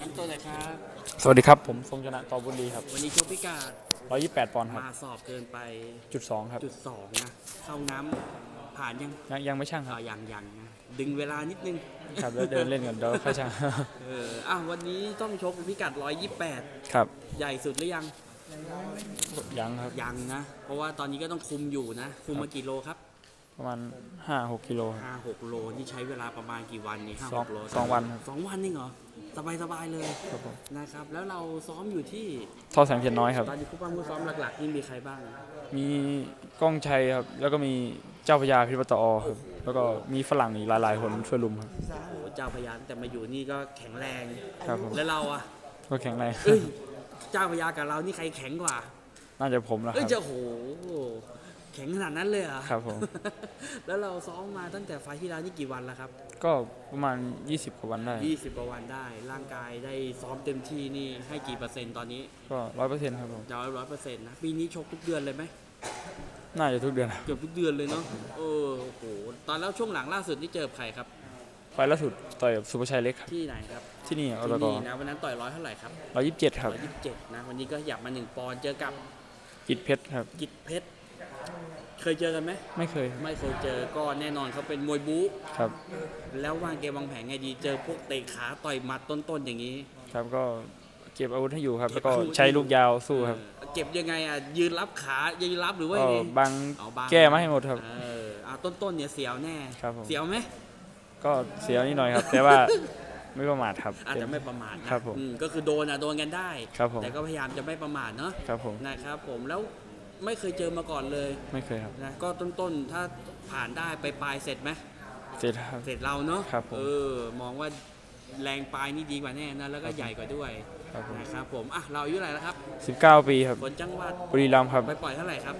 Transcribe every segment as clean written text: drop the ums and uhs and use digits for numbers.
น้ำตัวไหนครับสวัสดีครับผมทรงชนะต่อบุญดีครับวันนี้ชกพิกัด 128ปอนด์ครับมาสอบเกินไปจุด 2ครับจุดสองนะเข้าน้ำผ่านยังไม่ช่างครับยังนะดึงเวลานิดนึงครับแล้วเดินเล่นกันเดี๋ยวค่อยช่างวันนี้ต้องชกพิกัด128 ครับใหญ่สุดหรือยังยังครับยังนะเพราะว่าตอนนี้ก็ต้องคุมอยู่นะคุมมากี่โลครับประมาณ5-6 กิโล 5-6 โลนี่ใช้เวลาประมาณกี่วันนี่5-6 โล 2 วันครับ 2 วันนี่เหรอสบายเลยครับผมนะครับแล้วเราซ้อมอยู่ที่ทอแสงเทียนน้อยครับตอนนี้คู่ปั้มคู่ซ้อมหลักๆนี่มีใครบ้างมีก้องชัยครับแล้วก็มีเจ้าพญาพิรวัตรครับแล้วก็มีฝรั่งอีกหลายๆคนช่วยลุมครับโอ้เจ้าพญาแต่มาอยู่นี่ก็แข็งแรงครับผมแล้วเราอ่ะก็แข็งแรงเจ้าพญากับเรานี่ใครแข็งกว่าน่าจะผมนะครับจะโหแข็งขนาดนั้นเลยเหรอครับผมแล้วเราซ้อมมาตั้งแต่ไฟที่แล้วนี่กี่วันแล้วครับก็ประมาณ20 กว่าวันได้ 20 กว่าวันได้ร่างกายได้ซ้อมเต็มที่นี่ให้กี่เปอร์เซ็นต์ตอนนี้ก็100%ครับผมจะ100%นะปีนี้ชกทุกเดือนเลยไหมน่าจะทุกเดือนเกือบทุกเดือนเลยเนาะโอ้โหตอนแล้วช่วงหลังล่าสุดนี่เจอใครครับไฟล่าสุดต่อยกับสุภชัยเล็กครับที่ไหนครับที่นี่ที่นี่นะวันนั้นต่อย100เท่าไหร่ครับ 127ครับ 127นะวันนี้ก็หยับมา1 ปอนด์เจอกับกิจเพชรครับกิจเพชรเคยเจอกันไหมไม่เคยเจอก็แน่นอนเขาเป็นมวยบู๊ครับแล้ววางเกมวางแผนไงดีเจอพวกเตะขาต่อยหมัดต้นๆอย่างนี้ครับก็เก็บอาวุธให้อยู่ครับแล้วก็ใช้ลูกยาวสู้ครับเก็บยังไงยืนรับขายืนรับหรือว่าบังแก้มาให้หมดครับต้นเนี่ยเสียวแน่เสียวไหมก็เสียวนิดหน่อยครับแต่ว่าไม่ประมาทครับอาจจะไม่ประมาทนะครับผมก็คือโดนกันได้แต่ก็พยายามจะไม่ประมาทเนาะครับผมนะครับผมแล้วไม่เคยเจอมาก่อนเลยไม่เคยครับนะก็ต้นถ้าผ่านได้ไปปลายเสร็จไหมเสร็จครับเสร็จเราเนาะครับผมมองว่าแรงปลายนี่ดีกว่าแน่นะแล้วก็ใหญ่กว่าด้วยนะครับผมเราอายุเท่าไหร่แล้วครับ 19 ปีครับคนจังหวัดบุรีรัมย์ครับไปปล่อยเท่าไหร่ครับ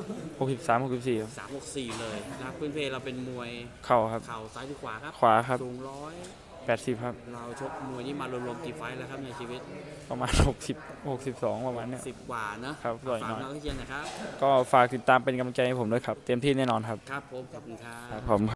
63-64ครับ 364เลยนะพื้นเพเราเป็นมวยเข่าครับเข่าซ้ายหรือขวาครับขวาครับสูง 180ครับเราชกมวยนี่มารวมๆกี่ไฟแล้วครับในชีวิตประมาณ62ประมาณเนี้ย 10 กว่านะครับฝากน้องเชียร์นะครับก็ฝากติดตามเป็นกำลังใจให้ผมด้วยครับเต็มที่แน่นอนครับครับผมขอบคุณครับผม